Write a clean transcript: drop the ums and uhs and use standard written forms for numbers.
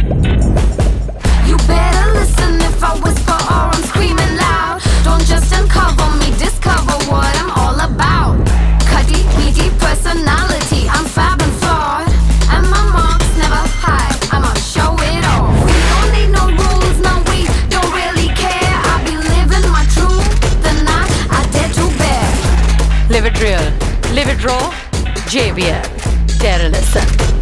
You better listen if I whisper or I'm screaming loud. Don't just uncover me, discover what I'm all about. Cutty, meaty personality, I'm fab and flawed, and my marks never hide, I'ma show it all. We don't need no rules, no, we don't really care. I be living my truth, the night I dare to bear. Live it real, live it raw, JBL. Dare to listen.